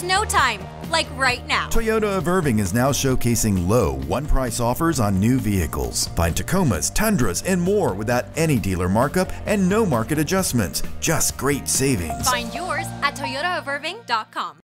no time, like right now. Toyota of Irving is now showcasing low, one-price offers on new vehicles. Find Tacomas, Tundras, and more without any dealer markup and no market adjustments. Just great savings. Find yours at toyotaofirving.com.